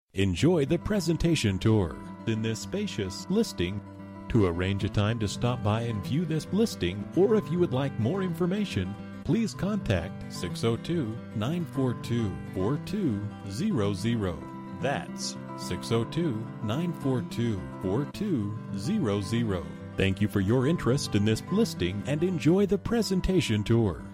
Enjoy the presentation tour in this spacious listing. To arrange a time to stop by and view this listing, or if you would like more information, please contact 602-942-4200. That's 602-942-4200. Thank you for your interest in this listing and enjoy the presentation tour.